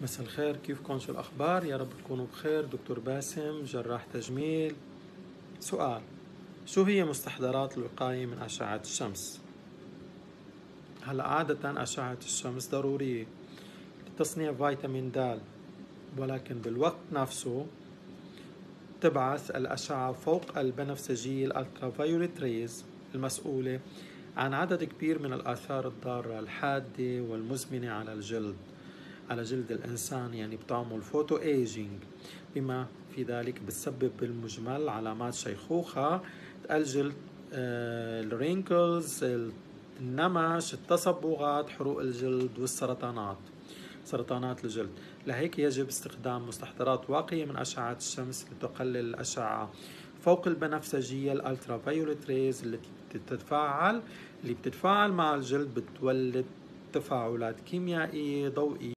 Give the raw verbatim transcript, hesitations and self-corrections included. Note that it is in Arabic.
مساء الخير، كيفكم؟ شو الأخبار؟ يا رب تكونوا بخير. دكتور باسم، جراح تجميل. سؤال: شو هي مستحضرات الوقاية من أشعة الشمس؟ هلا عادة أشعة الشمس ضرورية لتصنيع فيتامين د، ولكن بالوقت نفسه تبعث الأشعة فوق البنفسجية الألترافيوليت ريز المسؤولة عن عدد كبير من الآثار الضارة الحادة والمزمنة على الجلد على جلد الإنسان، يعني بتعمل فوتو ايجينج، بما في ذلك بتسبب بالمجمل علامات شيخوخة الجلد، آه، الرينكلز، النمش، التصبغات، حروق الجلد، والسرطانات سرطانات الجلد. لهيك يجب استخدام مستحضرات واقية من أشعة الشمس لتقلل الأشعة فوق البنفسجية الألترافيوليت ريز التي بتتفاعل اللي بتتفاعل مع الجلد، بتولد تفاعلات كيميائية ضوئية